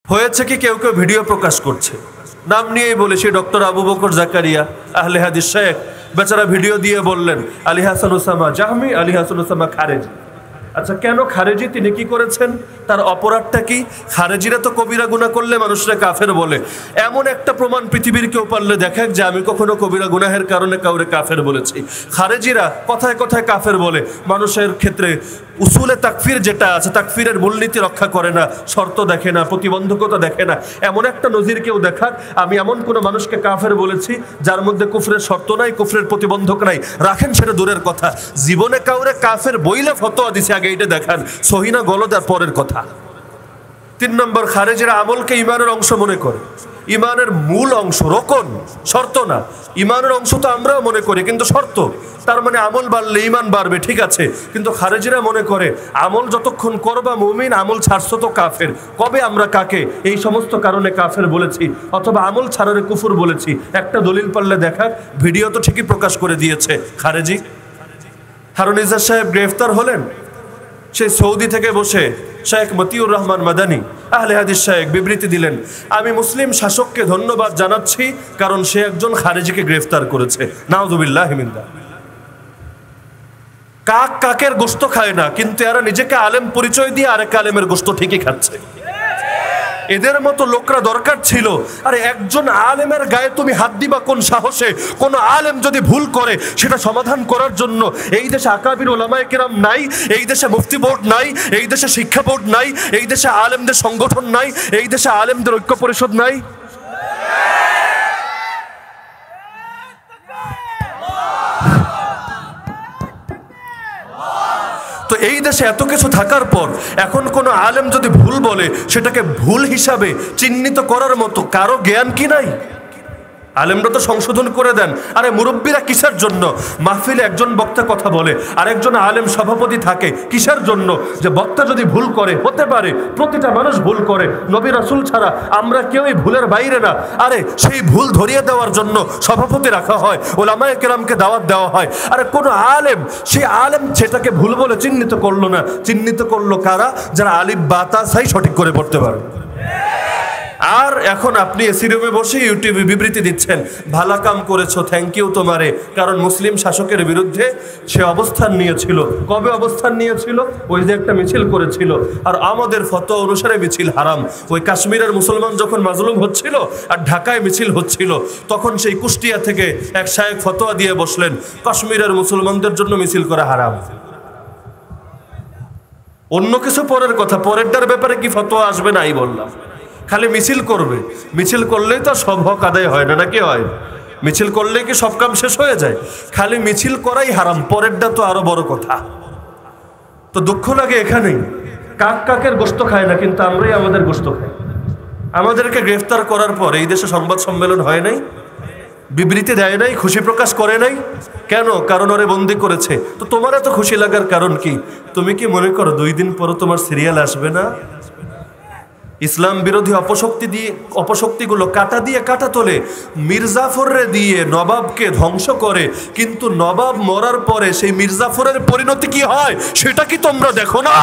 হয়েছে কি কেউ কেউ ভিডিও প্রকাশ করছে, নাম নিয়েই বলেছি, ডক্টর আবু বকর জাকারিয়া আহলে হাদিস শেখ বেচারা ভিডিও দিয়ে বললেন আলী হাসান ওসামা জাহমি, আলী হাসান ওসামা খারেজি। আচ্ছা, কেন খারেজি? তিনি কি করেছেন? তার অপরাধটা কি? খারেজিরা তো কবিরা গুনাহ করলে মানুষরা কাফের বলে। এমন একটা প্রমাণ পৃথিবীর কেউ পারলে দেখেন যে আমি কখনো কবিরা গুনাহের কারণে কাউরে কাফের বলেছি। খারেজিরা কথায় কথায় কাফের বলে, মানুষের ক্ষেত্রে উসুলে তাকফির যেটা আছে, তাকফিরের মূলনীতি রক্ষা করে না, শর্ত দেখে না, প্রতিবন্ধকতা দেখে না। এমন একটা নজির কেউ দেখাক আমি এমন কোনো মানুষকে কাফের বলেছি যার মধ্যে কুফরের শর্ত নাই, কুফরের প্রতিবন্ধক নাই। রাখেন সেটা দূরের কথা, জীবনে কাউরে কাফের বইলে ফতোয়া দিছে, আগে এটা দেখান সহিনা গলদ আর পরের কথা। 3 নম্বর, খারেজিরা আমলকে ইমানের অংশ মনে করে। ইমানের মূল অংশ, রোকন, শর্ত না। ইমানের অংশ তো আমরাও মনে করি, কিন্তু শর্ত। তার মানে আমল বাড়লে ইমান বাড়বে, ঠিক আছে, কিন্তু খারেজিরা মনে করে আমল যতক্ষণ করবা মুমিন, আমল ছাড়ছো তো কাফের। কবে আমরা কাকে এই সমস্ত কারণে কাফের বলেছি অথবা আমল ছাড়ারে কুফর বলেছি? একটা দলিল পারলে দেখাক। ভিডিও তো ঠিকই প্রকাশ করে দিয়েছে খারেজি। হারুন ইজাজ সাহেব গ্রেফতার হলেন, সেই সৌদি থেকে বসে শেখ মতিউর রহমান মাদানী আহলে হাদিস সাহেব বিবৃতি দিলেন, আমি মুসলিম শাসককে ধন্যবাদ জানাচ্ছি কারণ সে একজন খারেজিকে গ্রেফতার করেছে। নাউযুবিল্লাহি মিন যালিক। কাক কাকের গোশত খায় না, কিন্তু এরা নিজেকে আলেম পরিচয় দিয়ে আরেক আলেমের গোশত ঠিকই খাচ্ছে। এদের মতো লোকরা দরকার ছিল। আরে একজন আলেমের গায়ে তুমি হাত দিবা কোন সাহসে? কোন আলেম যদি ভুল করে সেটা সমাধান করার জন্য এই দেশে আকাবির ওলামায়ে কেরাম নাই, এই দেশে মুফতি বোর্ড নাই, এই দেশে শিক্ষা বোর্ড নাই, এই দেশে আলেমদের সংগঠন নাই, এই দেশে আলেমদের ঐক্য পরিষদ নাই। তো এই দেশে এত কিছু থাকার পর এখন কোনো আলেম যদি ভুল বলে সেটাকে ভুল হিসাবে চিহ্নিত করার মতো কারো জ্ঞান কি নাই? আলেমরা তো সংশোধন করে দেন। আরে মুরব্বীরা কিসের জন্য? মাহফিলে একজন বক্তা কথা বলে আর একজন আলেম সভাপতি থাকে কিসের জন্য? যে বক্তা যদি ভুল করে, হতে পারে প্রতিটা মানুষ ভুল করে, নবী রাসূল ছাড়া আমরা কেউই ভুলের বাইরে না। আরে সেই ভুল ধরিয়ে দেওয়ার জন্য সভাপতি রাখা হয়, ওলামায়ে কেরামকে দাওয়াত দেওয়া হয়। আরে কোনো আলেম, সেই আলেম সেটাকে ভুল বলে চিহ্নিত করলো না, চিহ্নিত করলো কারা? যারা আলিফ বা তা সাই সঠিক করে পড়তে পারে। আর এখন আপনি এসি রুমে বসে ইউটিউবে বিবৃতি দিচ্ছেন, ভালো কাম করেছো, থ্যাংক ইউ তোমারে, কারণ মুসলিম শাসকের বিরুদ্ধে সে অবস্থান নিয়েছিল। কবে অবস্থান নিয়েছিল? ওই যে একটা মিছিল করেছিল। আর আমাদের ফতোয়া অনুসারে মিছিল হারাম। ওই কাশ্মীরের মুসলমান যখন মাজলুম হচ্ছিল আর ঢাকায় মিছিল হচ্ছিল, তখন সেই কুষ্টিয়া থেকে এক শায়েখ ফতোয়া দিয়ে বসলেন, কাশ্মীরের মুসলমানদের জন্য মিছিল করা হারাম। অন্য কিছু পরের কথা, পরেরটার ব্যাপারে কি ফতোয়া আসবে নাই বললাম। খালি মিছিল করবে, মিছিল করলেই তো সব হক আদায় হয় না, নাকি হয়? মিছিল করলেই কি সব কাম শেষ হয়ে যায়? খালি মিছিল করাই হারাম, পরেরটা তো আরো বড় কথা। তো দুঃখ লাগে এখানেই, কাক কাকের গোশত খায় না, কিন্তু আমরাই আমাদের গোশত খাই। আমাদেরকে গ্রেফতার করার পর এই দেশে সংবাদ সম্মেলন হয় নাই, বিবৃতি দেয় নাই, খুশি প্রকাশ করে নাই। কেন? কারণ ওরে বন্দি করেছে। তো তোমার এত খুশি লাগার কারণ কি? তুমি কি মনে করো 2 দিন পর তোমার সিরিয়াল আসবে না? ইসলাম বিরোধী অপশক্তিগুলো কাটা দিয়ে কাটা তোলে, মির্জাফররে দিয়ে নবাবকে ধ্বংস করে, কিন্তু নবাব মরার পরে সেই মির্জাফরের পরিণতি কি হয় সেটা কি তোমরা দেখো না?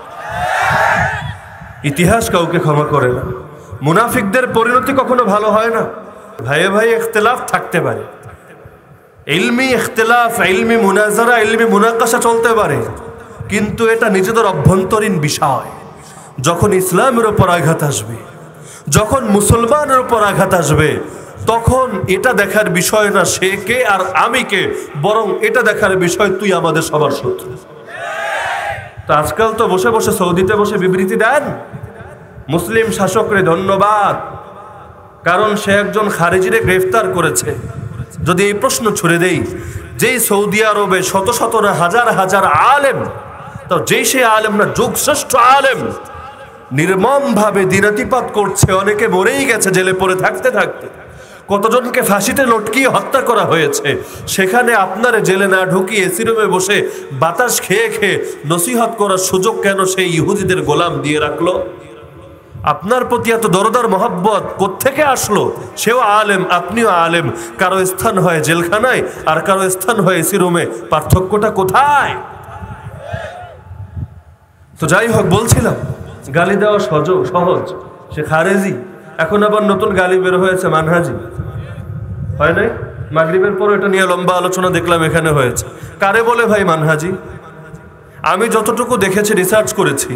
ইতিহাস কাউকে ক্ষমা করে না। মুনাফিকদের পরিণতি কখনো ভালো হয় না। ভাইয়ে ভাই ইখতিলাফ থাকতে পারে, ইলমি ইখতিলাফ, ইলমি মুনাজারা, ইলমি মুনাকাশা চলতে পারে, কিন্তু এটা নিজেদের অভ্যন্তরীণ বিষয়। যখন ইসলামের উপর আঘাত আসবে, যখন মুসলমানের উপর আঘাত আসবে, তখন এটা দেখার বিষয় না সে কে আর আমি কে, বরং এটা দেখার বিষয় তুই আমাদের সবার শত্রু। তো আজকাল তো বসে বসে সৌদিতে বসে বিবৃতি দেন, মুসলিম শাসকরে ধন্যবাদ কারণ সে একজন খারেজিরে গ্রেফতার করেছে। যদি এই প্রশ্ন ছুড়ে দেই, যেই সৌদি আরবে শত শত না হাজার হাজার আলেম, তো যেই সে আলেম না যুগশ্রেষ্ঠ আলেম নির্মমভাবে দিনাতিপাত করছে, অনেকে মরেই গেছে জেলে পড়ে থাকতে থাকতে, কতজনকে ফাঁসিতে লটকিয়ে হত্যা করা হয়েছে, সেখানে আপনারা জেলে না ঢুকিয়ে এসি রুমে বসে বাতাস খেয়ে খেয়ে নসিহত করার সুযোগ কেন সেই ইহুদিদের গোলাম দিয়ে রাখলো? আপনার প্রতি এত দরদার মহব্বত কোত্থেকে আসলো? সেও আলেম, আপনিও আলেম, কারো স্থান হয় জেলখানায় আর কারো স্থান হয় এসি রুমে, পার্থক্যটা কোথায়? তো যাই হোক, বলছিলাম গালি দেওয়া সহজ, সে খারেজি। এখন আবার নতুন গালি বের হয়েছে মানহাজি, হয় নাই? মাগরিবের পর এটা নিয়ে লম্বা আলোচনা দেখলাম এখানে হয়েছে। কারে বলে ভাই মানহাজি? আমি যতটুকু দেখেছি, রিসার্চ করেছি,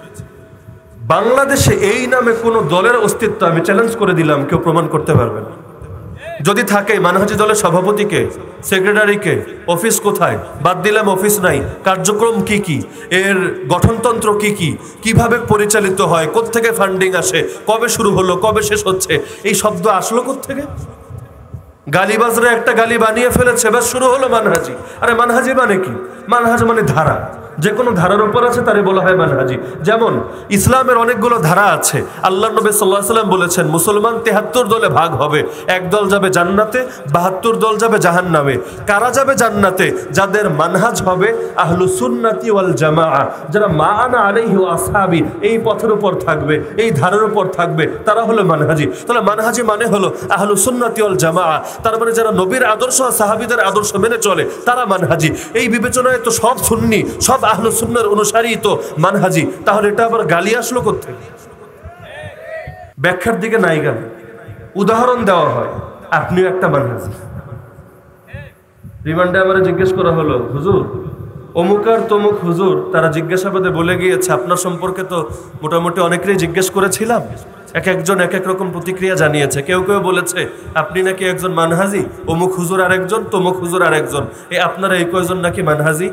বাংলাদেশে এই নামে কোনো দলের অস্তিত্ব আমি চ্যালেঞ্জ করে দিলাম কেউ প্রমাণ করতে পারবে না। যদি থাকে মানহাজি দলের সভাপতিকে, সেক্রেটারিকে, অফিস কোথায়, বাদ দিলাম অফিস নাই, কার্যক্রম কি কি, এর গঠনতন্ত্র কি কি, কিভাবে পরিচালিত হয়, কোত্থেকে ফান্ডিং আসে, কবে শুরু হলো, কবে শেষ হচ্ছে, এই শব্দ আসলো কোত্থেকে? গালিবাজরা একটা গালি বানিয়ে ফেলেছে, ব্যাস শুরু হলো মানহাজি। আরে মানহাজি মানে কি? মানহাজ মানে ধারা, যে কোনো ধারার উপর আছে তারে বলা হয় মানহাজি। যেমন ইসলামের অনেকগুলো ধারা আছে। আল্লাহ নবী সাল্লাল্লাহু আলাইহি ওয়াসাল্লাম বলেছেন মুসলমান ৭৩ দলে ভাগ হবে, এক দল যাবে জান্নাতে, ৭২ দল যাবে জাহান্নামে। কারা যাবে জান্নাতে? যাদের মানহাজ হবে আহলুস সুন্নাতি ওয়াল জামাআহ, যারা মা আনা আলাইহি ওয়া আসহাবি, এই পথের উপর থাকবে, এই ধারার উপর থাকবে, তারা হলো মানহাজি। তাহলে মানহাজি মানে হলো আহলুস সুন্নাতি ওয়াল জামাআহ, তার মানে যারা নবীর আদর্শ আর সাহাবীদের আদর্শ মেনে চলে তারা মানহাজি। এই বিবেচনায় তো সব সুন্নি, সব আহলুস সুন্নাহর অনুসারী তো মানহাজি। তাহলে এটা আবার গালি আসলো কোত্থেকে? ব্যাখ্যার দিকে নাই গেল, উদাহরণ দেওয়া হয়, আপনিও একটা মানহাজি। রিমান্ডে আমার জিজ্ঞেস করা হলো, হুজুর অমুক আর তমুক হুজুর তারা জিজ্ঞাসাবাদে বলে গিয়েছে আপনার সম্পর্কে তো মোটামুটি অনেকেরই জিজ্ঞেস করেছিলাম, এক একজন এক এক রকম প্রতিক্রিয়া জানিয়েছে। কেউ কেউ বলেছে আপনি নাকি একজন মানহাজি, অমুক হুজুর আরেকজন, তমুক হুজুর আরেকজন, এই আপনারা এই কয়জন নাকি মানহাজি?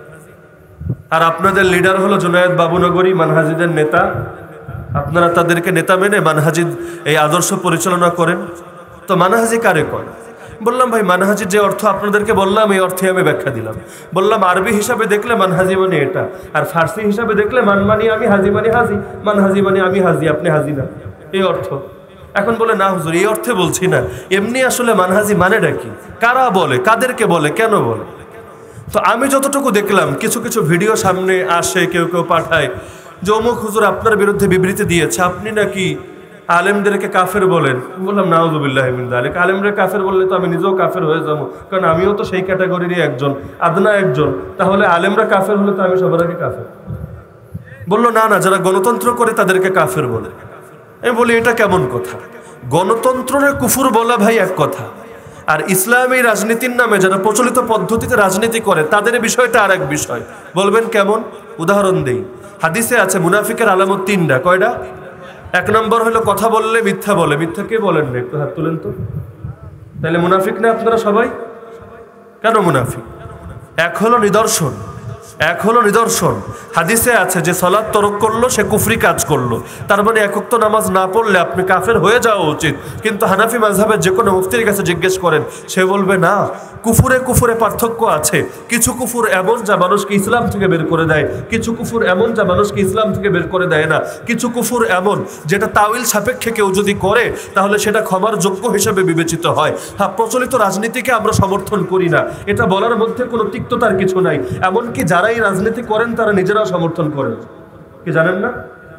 আর আপনাদের লিডার হলো জুনায়েদ বাবুনগরী, মানহাজিদের নেতা। আপনারা তাদেরকে নেতা মেনে মানহাজি এই আদর্শ পরিচালনা করেন। তো মানহাজি কারে কয়? বললাম ভাই মানহাজির যে অর্থ আপনাদেরকে বললাম এই অর্থে আমি ব্যাখ্যা দিলাম। বললাম আরবি হিসাবে দেখলে মানহাজি মানে এটা, আর ফার্সি হিসাবে দেখলে মান মানি আমি, হাজি মানি হাজি, মানহাজি মানে আমি হাজি, আপনি হাজি না, এই অর্থ। এখন বলে না হুজুর এই অর্থে বলছি না, এমনি আসলে মানহাজি মানেটা কি, কারা বলে, কাদেরকে বলে, কেন বলে? তো আমি যতটুকু দেখলাম, কিছু কিছু ভিডিও সামনে আসে, কেউ কেউ পাঠায় যে অমুক হুজুর আপনার বিরুদ্ধে বিবৃতি দিয়েছে, আপনি নাকি আলেমদেরকে কাফের বলেন। বললাম নাউযুবিল্লাহি মিন যালিক, আলেমরা কাফের বললে তো আমি নিজেও কাফের হয়ে যাবো, কারণ আমিও তো সেই ক্যাটাগরিরই একজন, আদনা একজন। তাহলে আলেমরা কাফের হলে তো আমি সবার আগে কাফের। বললো না না, যারা গণতন্ত্র করে তাদেরকে কাফের বলে। আমি বলি এটা কেমন কথা? গণতন্ত্রের কুফুর বলা ভাই এক কথা, আর ইসলামী রাজনীতির নামে যারা প্রচলিত পদ্ধতিতে রাজনীতি করে তাদের বিষয়টা আর এক বিষয়। বলবেন কেমন? উদাহরণ দেই। হাদিসে আছে মুনাফিকের আলামত ৩টা। কয়টা? ১ নম্বর হলো কথা বললে মিথ্যা বলে। মিথ্যা কে বলেন না? একটু হাত তুলেন তো। তাহলে মুনাফিক না আপনারা সবাই? কেন মুনাফিক? এক হলো নিদর্শন, এক হলো নিদর্শন। হাদিসে আছে যে সালাত তরক করলো সে কুফরি কাজ করলো। তার মানে এক ওয়াক্ত নামাজ না পড়লে আপনি কাফের হয়ে যাওয়া উচিত। কিন্তু হানাফি মাযহাবের যে কোনো মুফতির কাছে জিজ্ঞেস করেন, সে বলবে না, কুফুরে কুফুরে পার্থক্য আছে। কিছু কুফুর এমন যা মানুষকে ইসলাম থেকে বের করে দেয়, কিছু কুফুর এমন যা মানুষকে ইসলাম থেকে বের করে দেয় না। কিছু কুফুর এমন যেটা তাওয়িল সাপেক্ষে কেউ যদি করে তাহলে সেটা ক্ষমার যোগ্য হিসেবে বিবেচিত হয়। হ্যাঁ, প্রচলিত রাজনীতিকে আমরা সমর্থন করি না, এটা বলার মধ্যে কোনো তিক্ততার কিছু নাই। এমনকি যারা এই রাজনীতি করেন তারা নিজেরাও সমর্থন করেন, কি জানেন না?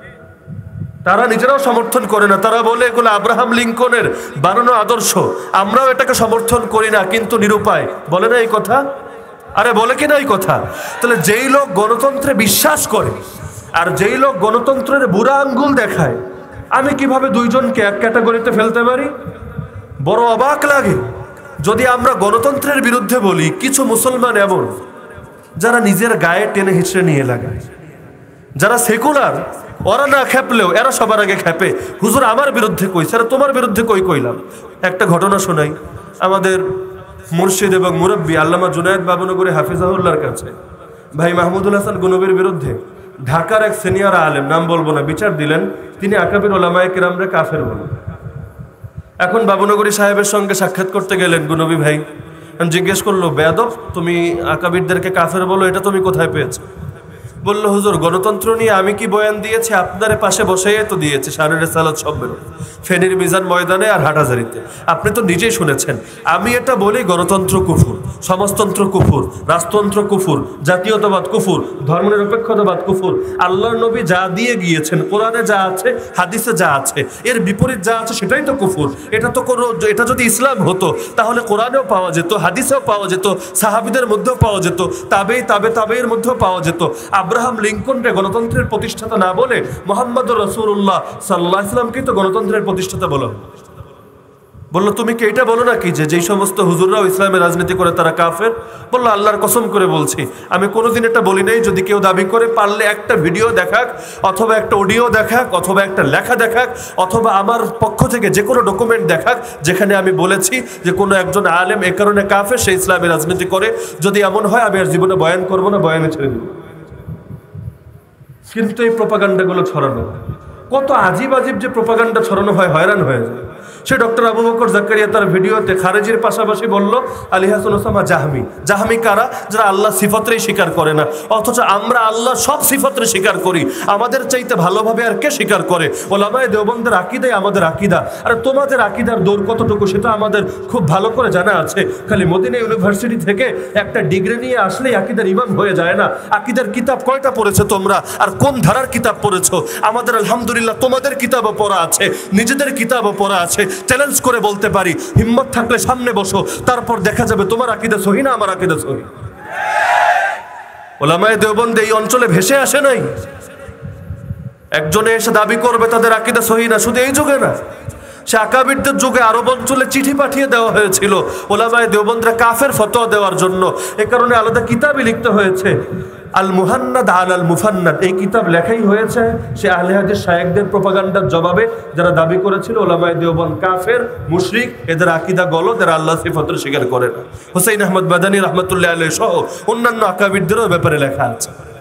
তারা নিজেরাও সমর্থন করে না। তারা বলে এগুলো আব্রাহাম লিঙ্কনের বানানো আদর্শ, আমরাও এটাকে সমর্থন করি না, কিন্তু নিরুপায়। বলে না এই কথা? আরে বলে কিনা এই কথা? তাহলে যেই লোক গণতন্ত্রে বিশ্বাস করে আর যেই লোক গণতন্ত্রের বুড়া আঙ্গুল দেখায়, আমি কিভাবে দুইজনকে এক ক্যাটাগরিতে ফেলতে পারি? বড় অবাক লাগে। যদি আমরা গণতন্ত্রের বিরুদ্ধে বলি, কিছু মুসলমান এমন যারা নিজের গায়ে টেনে হিঁচড়ে নিয়ে লাগায়। যারা সেকুলার ওরা না খেপলেও এরা সবার আগে খেপে, হুজুর আমার বিরুদ্ধে কইছে, আরে তোমার বিরুদ্ধে কইলাম। একটা ঘটনা শোনাই। আমাদের মুর্শিদ এবং মুরব্বী আল্লামা জুনায়েদ বাবুনগরী হাফিজাহুল্লাহর কাছে ভাই মাহমুদুল হাসান গনবীর বিরুদ্ধে ঢাকার এক সিনিয়র আলেম, নাম বলবো না, বিচার দিলেন। তিনি আকাবির ওলামায়ে কেরামরে কাফের বলেন। এখন বাবুনগরী সাহেবের সঙ্গে সাক্ষাৎ করতে গেলেন গুনবী ভাই। জিজ্ঞেস করলো, বেয়াদব, তুমি আকাবিরদেরকে কাফের বলো, এটা তুমি কোথায় পেয়েছো? বললো, হুজুর গণতন্ত্র নিয়ে আমি কি বয়ান দিয়েছি? আপনার পাশে বসেই তো দিয়েছি, শানের রিসালাত সব বেরো, ফেনীর মিজান ময়দানে আর হাটাজারিতে। আপনি তো নিজেই শুনেছেন। আমি এটা বলি গণতন্ত্র কুফুর, সমাজতন্ত্র কুফুর, রাজতন্ত্র কুফুর, জাতীয়তাবাদ কুফুর, ধর্মনিরপেক্ষতাবাদ কুফুর। আল্লাহর নবী যা দিয়ে গিয়েছেন, কোরআনে যা আছে, হাদিসে যা আছে, এর বিপরীত যা আছে সেটাই তো কুফুর। এটা তো কোনো, এটা যদি ইসলাম হতো তাহলে কোরআনেও পাওয়া যেত, হাদিসেও পাওয়া যেত, সাহাবীদের মধ্যেও পাওয়া যেত, তাবেঈর মধ্যেও পাওয়া যেত। আব্রাহাম লিঙ্কনকে গণতন্ত্রের প্রতিষ্ঠাতা না বলে মুহাম্মদুর রাসূলুল্লাহ সাল্লাল্লাহু আলাইহি ওয়াসাল্লামকে তো গণতন্ত্রের প্রতিষ্ঠাতা বলো। বললো তুমি কি এটা বলো নাকি যে যেই সমস্ত হুজুররাও ইসলামের রাজনীতি করে তারা কাফের? বললো আল্লাহর কসম করে বলছি আমি কোনোদিন এটা বলি নাই। যদি কেউ দাবি করে পারলে একটা ভিডিও দেখাক, অথবা একটা অডিও দেখাক, অথবা একটা লেখা দেখাক, অথবা আমার পক্ষ থেকে যে কোনো ডকুমেন্ট দেখাক যেখানে আমি বলেছি যে কোনো একজন আলেম এ কারণে কাফের, সে ইসলামের রাজনীতি করে। যদি এমন হয় আমি আর জীবনে বয়ান করবো না, বয়ানে ছেড়ে দেব। কিন্তু এই প্রোপাগান্ডাগুলো ছড়ানো, কত আজিব আজিব যে প্রোপাগান্ডা ছড়ানো হয়, হয়রান হয়ে যায়। সে ডক্টর আবু বকর জাকারিয়া তার ভিডিওতে খারেজির পাশাপাশি বলল আলী হাসান ওসামা জাহমি। জাহমি কারা? যারা আল্লাহ সিফাতরেই স্বীকার করে না, অথচ আমরা আল্লাহ সব সিফাতরে স্বীকার করি। আমাদের চাইতে ভালোভাবে আর কে স্বীকার করে? ওলামায়ে দেওবন্দের আকীদাই আমাদের আকীদা। আর তোমাদের আকীদার দৌড় কতটুকু সেটা আমাদের খুব ভালো করে জানা আছে। খালি মদিনা ইউনিভার্সিটি থেকে একটা ডিগ্রি নিয়ে আসলেই আকীদার ইমাম হয়ে যায় না। আকীদার কিতাব কয়টা পড়েছো তোমরা, আর কোন ধারার কিতাব পড়েছো? আমাদের আলহামদুলিল্লাহ তোমাদের কিতাবও পড়া আছে, নিজেদের কিতাবও পড়া আছে। চ্যালেঞ্জ করে বলতে পারি, হিম্মত থাকলে সামনে বসো, তারপর দেখা যাবে তোমার আকীদা সহি না আমার আকীদা সহি। ওলামায়ে দেওবন্দ এই অঞ্চলে ভেসে আসে নাই। একজনে এসে দাবি করবে তাদের আকীদা সহি না, শুধু এই যুগে না, সে আকাবিরদের যুগে আরব অঞ্চলে চিঠি পাঠিয়ে দেওয়া হয়েছিল ওলামায়ে দেওবন্দরা কাফের ফতোয়া দেওয়ার জন্য। এ কারণে আলাদা কিতাবই লিখতে হয়েছে, আল মুহান্নাদ আল মুফান্নাদ। এই কিতাব লেখাই হয়েছে সে আহলে হাদিস শায়েখদের প্রোপাগান্ডার জবাবে, যারা দাবি করেছিল ওলামায়ে দেওবন্দ কাফের, মুশরিক, এদের আকীদা গলদ, এরা আল্লাহ সিফাতের স্বীকার করে না। হুসাইন আহমদ মাদানী রাহমাতুল্লাহ আলাইহি সহ অন্যান্য আকাবিরদেরও ব্যাপারে লেখা আছে।